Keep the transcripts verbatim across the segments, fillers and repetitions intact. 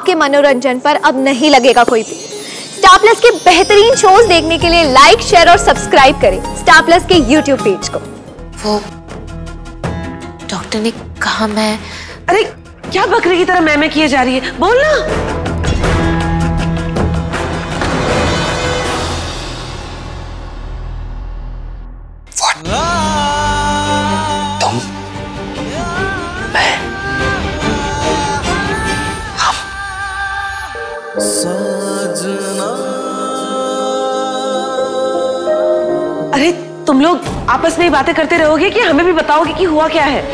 आपके मनोरंजन पर अब नहीं लगेगा कोई भी। स्टार प्लस के बेहतरीन शोज देखने के लिए लाइक, शेयर और सब्सक्राइब करें स्टार प्लस के यूट्यूब पेज को। वो डॉक्टर ने कहा मैं... अरे क्या बकरी की तरह मैं मैं किए जा रही है, बोल ना। तुम, मैं, हम। अरे तुम लोग आपस में ही बातें करते रहोगे कि हमें भी बताओगे कि हुआ क्या है?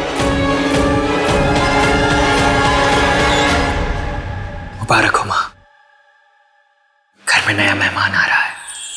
मुबारक हो माँ, घर में नया मेहमान आ रहा है।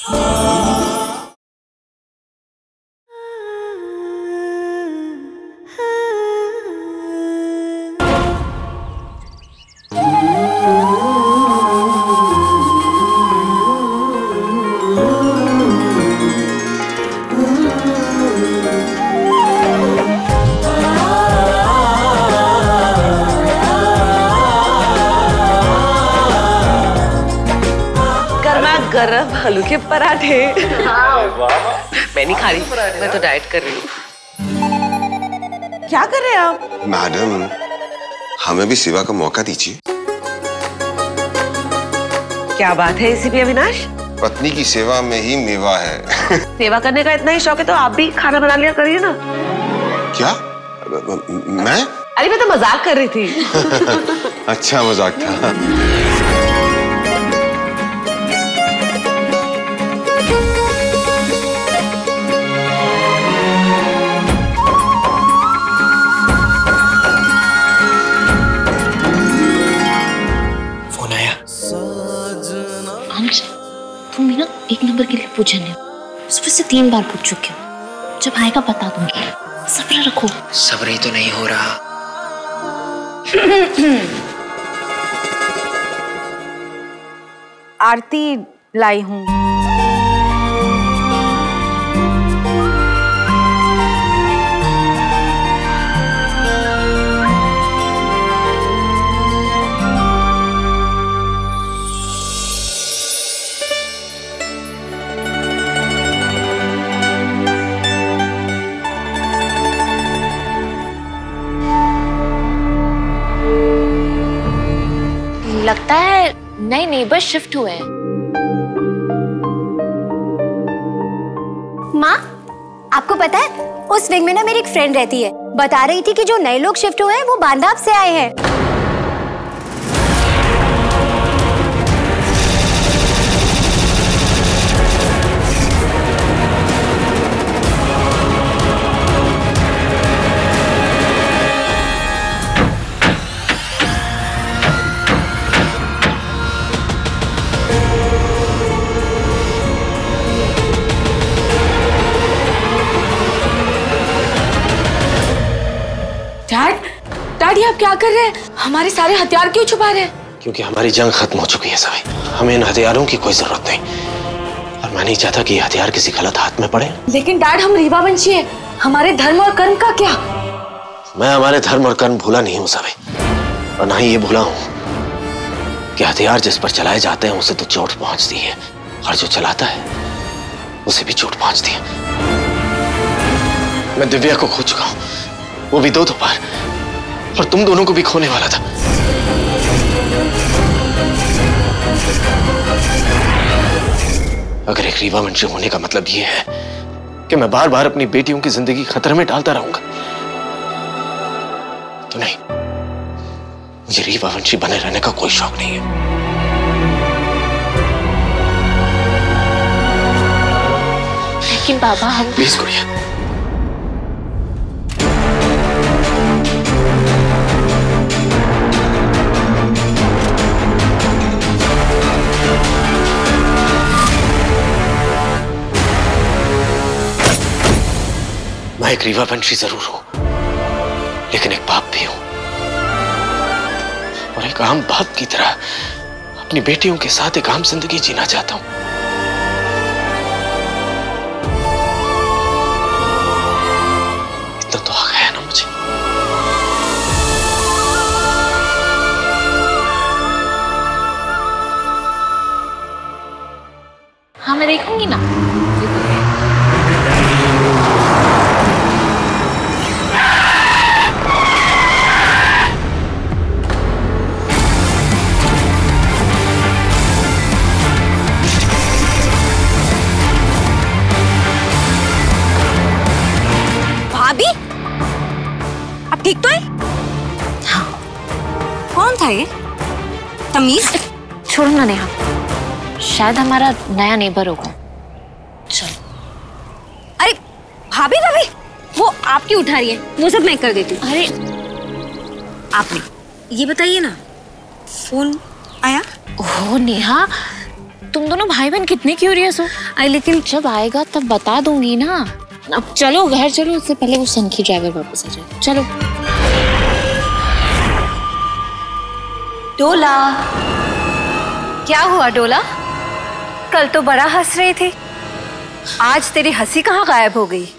गरम आलू के पराठे। मैं नहीं खा रही, मैं तो डाइट कर रही हूँ। क्या कर रहे हैं आप? मैडम, हमें भी सेवा का मौका दीजिए। क्या बात है इसी भी अविनाश? पत्नी की सेवा में ही मेवा है। सेवा करने का इतना ही शौक है तो आप भी खाना बना लिया करिए ना। क्या? मैं? अरे मैं तो मजाक कर रही थी। अच्छा मजाक था। तुम ना एक नंबर के लिए पूछे नहीं, सुबह से तीन बार पूछ चुके हो। जब आएगा बता दूंगी, सब्र रखो। सब्र ही तो नहीं हो रहा। आरती लाई हूँ। लगता है नए नेबर शिफ्ट हुए हैं। माँ, आपको पता है उस विंग में ना मेरी एक फ्रेंड रहती है, बता रही थी कि जो नए लोग शिफ्ट हुए हैं वो बांधाप से आए हैं। डैडी आप क्या कर रहे हैं? हमारे सारे हथियार क्यों छुपा रहे हैं? क्योंकि हमारी जंग खत्म हो चुकी है सभी। हमें इन हथियारों की कोई जरूरत नहीं और मैं नहीं चाहता कि ये हथियार किसी गलत हाथ में पड़े। लेकिन डैड हम रीवा वंशी हैं, हमारे धर्म और कर्म का क्या? मैं हमारे धर्म और कर्म भूला नहीं हूँ सभी, और ना ही ये भूला हूँ कि हथियार जिस पर चलाए जाते हैं उसे तो चोट पहुंचती है और जो चलाता है उसे भी चोट पहुंचती है। मैं दिव्या को खो चुका हूँ, वो भी दो दो बार, और तुम दोनों को भी खोने वाला था। अगर एक रीवा वंशी होने का मतलब यह है कि मैं बार बार अपनी बेटियों की जिंदगी खतरे में डालता रहूंगा, तो नहीं, मुझे रीवा वंशी बने रहने का कोई शौक नहीं है। लेकिन बाबा हम... प्लीज गुड़िया, मैं एक रीवा वंशी जरूर हूं, लेकिन एक बाप भी हूं, और एक आम बाप की तरह अपनी बेटियों के साथ एक आम जिंदगी जीना चाहता हूं। इतना तो हक है ना मुझे। देखूंगी ना। भाभी, आप ठीक तो है? हाँ। कौन था ये? तमीज? छोड़ो ना नेहा, शायद हमारा नया नेबर होगा। चलो। अरे भाभी भाभी, वो आपकी उठा रही है, वो सब मैं कर देती हूँ। अरे आप ये बताइए ना, फोन आया? ओह नेहा, तुम दोनों भाई बहन कितने क्यूरियस हो। अरे लेकिन जब आएगा तब बता दूंगी ना। अब चलो घर चलो, उससे पहले वो सनकी ड्राइवर वापस आ जाए। चलो। डोला, क्या हुआ डोला? कल तो बड़ा हंस रही थी, आज तेरी हंसी कहाँ गायब हो गई?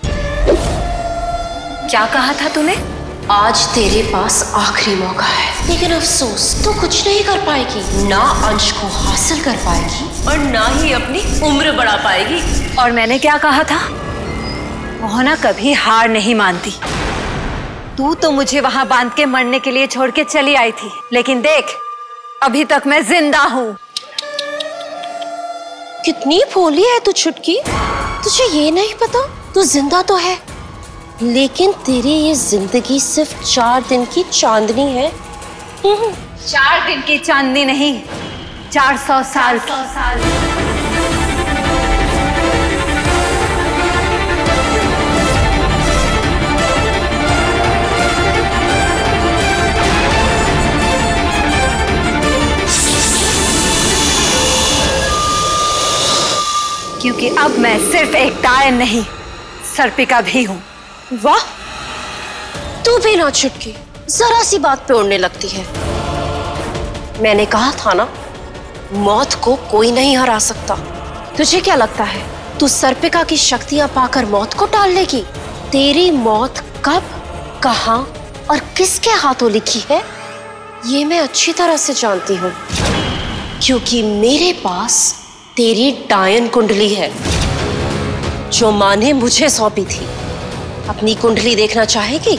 क्या कहा था तूने? आज तेरे पास आखिरी मौका है, लेकिन अफसोस तू कुछ नहीं कर पाएगी। ना अंश को हासिल कर पाएगी और ना ही अपनी उम्र बढ़ा पाएगी। और मैंने क्या कहा था? मोहना कभी हार नहीं मानती। तू तो मुझे वहां बांध के मरने के लिए छोड़ के चली आई थी, लेकिन देख अभी तक मैं जिंदा हूँ। कितनी भोली है तू छुटकी, तुझे ये नहीं पता तू जिंदा तो है, लेकिन तेरी ये जिंदगी सिर्फ चार दिन की चांदनी है। चार दिन की चांदनी नहीं, चार सौ साल सौ साल। क्योंकि अब मैं सिर्फ एक डायन नहीं, सर्पिका भी हूँ। वाह, तू भी ना छुटकी, जरा सी बात पे उड़ने लगती है। मैंने कहा था ना, मौत को कोई नहीं हरा सकता। तुझे क्या लगता है तू सर्पिका की शक्तियां पाकर मौत को टाल लेगी? तेरी मौत कब, कहां और किसके हाथों लिखी है, ये मैं अच्छी तरह से जानती हूँ, क्योंकि मेरे पास तेरी डायन कुंडली है जो माँ ने मुझे सौंपी थी। अपनी कुंडली देखना चाहेगी?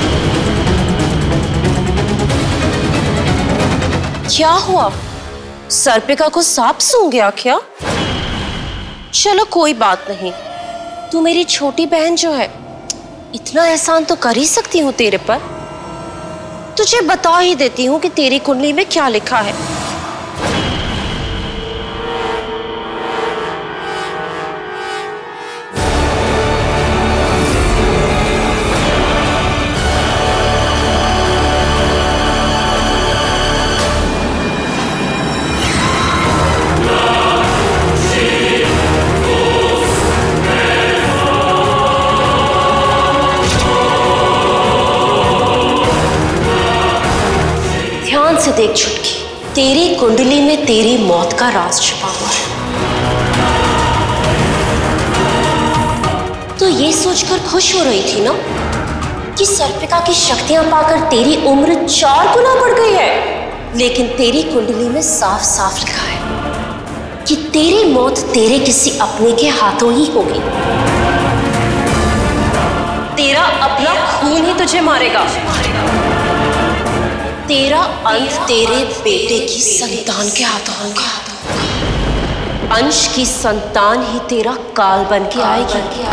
क्या हुआ, सर्पिका को सांप सूंघ गया क्या? चलो कोई बात नहीं, तू मेरी छोटी बहन जो है, इतना एहसान तो कर ही सकती हूँ तेरे पर। तुझे बता ही देती हूँ कि तेरी कुंडली में क्या लिखा है। से देख छुटकी, तेरी कुंडली में तेरी मौत का राज छिपा हुआ है। तो ये सोचकर खुश हो रही थी ना कि सर्पिका की शक्तियां पाकर तेरी उम्र चार गुना बढ़ गई है, लेकिन तेरी कुंडली में साफ साफ लिखा है कि तेरी मौत तेरे किसी अपने के हाथों ही होगी। तेरा अपना खून ही तुझे मारेगा। तेरा अंत तेरे बेटे की संतान के हाथों होगा। अंश की संतान ही तेरा काल बन के आएगी।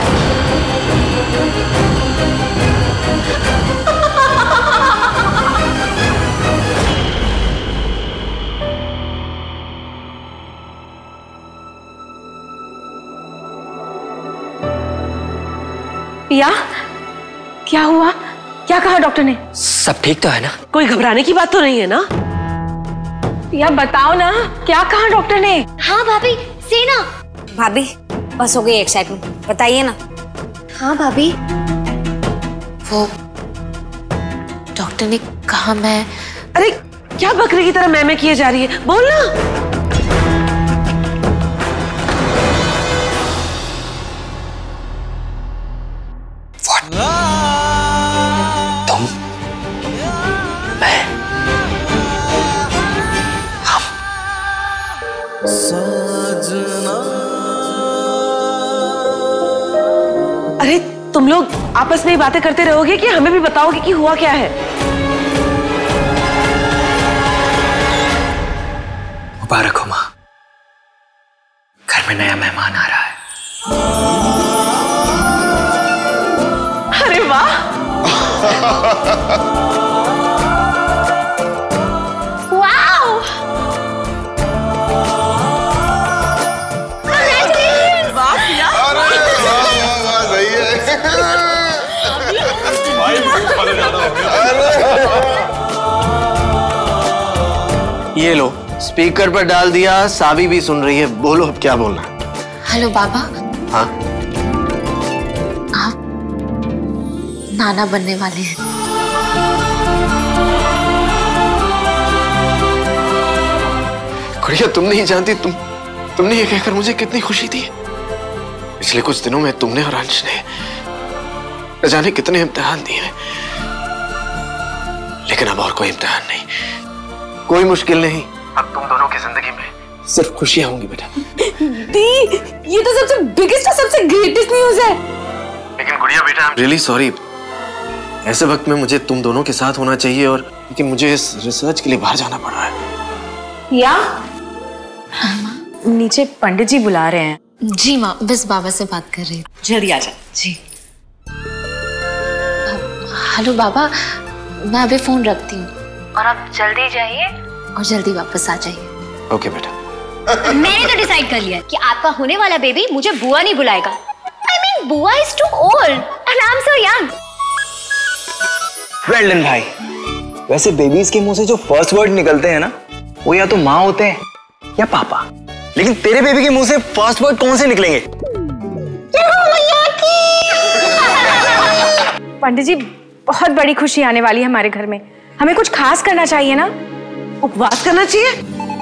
पिया, क्या हुआ? क्या कहा डॉक्टर ने? सब ठीक तो है ना? कोई घबराने की बात तो नहीं है ना? पिया बताओ ना, क्या कहा डॉक्टर ने? हाँ भाभी, सेना। भाभी बस हो गई एक्साइटमेंट, बताइए ना। हाँ भाभी, वो डॉक्टर ने कहा मैं। अरे क्या बकरी की तरह मैं मैं किए जा रही है, बोल ना। तुम, मैं, हम। तुम लोग आपस में ही बातें करते रहोगे कि हमें भी बताओगे कि हुआ क्या है? मुबारक हो माँ, घर में नया मेहमान आ रहा है। अरे वाह! वाओ! वाह किया! ये लो, स्पीकर पर डाल दिया, साबी भी सुन रही है। बोलो अब क्या बोलना है। हेलो बाबा, हाँ, आप नाना बनने वाले हैं। गुड़िया तुम नहीं जानती, तुम तुमने ये कहकर मुझे कितनी खुशी दी। पिछले कुछ दिनों में तुमने और अंश ने न जाने कितने इम्तिहान दिए हैं, लेकिन अब और कोई इम्तिहान नहीं, कोई मुश्किल नहीं। अब तुम दोनों की जिंदगी में सिर्फ खुशियां होंगी बेटा। दी, ये तो सबसे बिगेस्ट और सबसे ग्रेटेस्ट न्यूज़ है। लेकिन गुड़िया बेटा, आई एम रियली सॉरी। ऐसे वक्त में मुझे तुम दोनों के साथ होना चाहिए, और लेकिन मुझे इस रिसर्च के लिए बाहर जाना पड़ रहा है। या नीचे पंडित जी बुला रहे हैं। जी माँ, बस बाबा से बात कर रही हूँ। जल्दी आ जा। जी। हेलो बाबा, मैं अभी फोन रखती हूँ और आप जल्दी जाइए और जल्दी वापस आ जाइए। ओके बेटा। मैंने तो डिसाइड कर लिया कि आपका होने वाला बेबी मुझे बुआ नहीं बुलाएगा। आई मीन बुआ is too old and I am so young. Well done भाई, वैसे बेबीज के मुंह से जो फर्स्ट वर्ड निकलते हैं ना, वो या तो माँ होते हैं या पापा, लेकिन तेरे बेबी के मुंह से फर्स्ट वर्ड कौन से निकलेंगे? पंडित जी, बहुत बड़ी खुशी आने वाली है हमारे घर में। हमें कुछ खास करना चाहिए ना। उपवास करना चाहिए?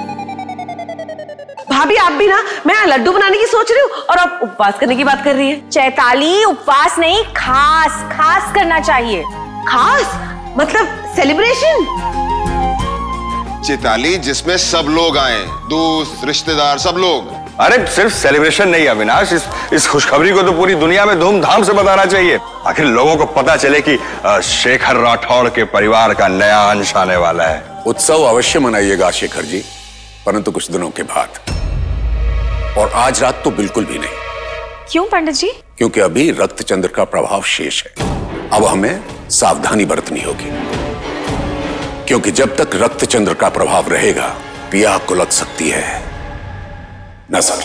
भाभी आप भी ना, मैं लड्डू बनाने की सोच रही हूँ और आप उपवास करने की बात कर रही है। चैताली, उपवास नहीं, खास खास करना चाहिए। खास मतलब सेलिब्रेशन? चैताली, जिसमें सब लोग आए, दोस्त रिश्तेदार सब लोग। अरे सिर्फ सेलिब्रेशन नहीं अविनाश, इस इस खुशखबरी को तो पूरी दुनिया में धूमधाम से बताना चाहिए। आखिर लोगों को पता चले कि शेखर राठौड़ के परिवार का नया अंश आने वाला है। उत्सव अवश्य मनाइएगा शेखर जी, परंतु कुछ दिनों के बाद, और आज रात तो बिल्कुल भी नहीं। क्यों पंडित जी? क्योंकि अभी रक्तचंद्र का प्रभाव शेष है। अब हमें सावधानी बरतनी होगी, क्योंकि जब तक रक्तचंद्र का प्रभाव रहेगा, पिया को लग सकती है नजर।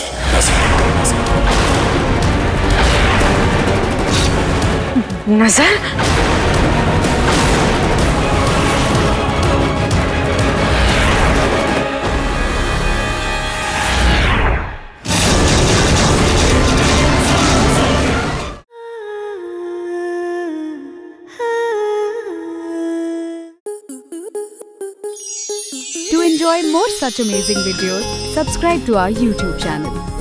नजर नजर? To enjoy more such amazing videos, subscribe to our YouTube channel.